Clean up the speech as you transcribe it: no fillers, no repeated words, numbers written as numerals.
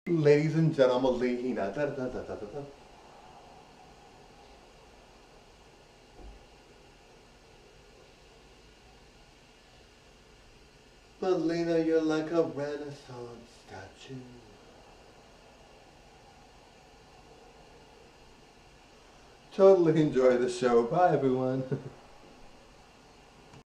Ladies and gentlemen, Lehina. Da, da, da, da, da, da. Melina, you're like a Renaissance statue. Totally enjoy the show. Bye, everyone.